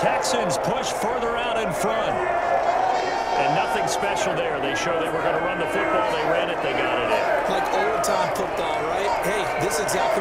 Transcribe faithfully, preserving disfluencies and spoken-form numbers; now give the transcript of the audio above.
Texans push further out in front. And nothing special there. They showed they were going to run the football. They ran it. They got it in. Like old-time football, right? Hey, this is exactly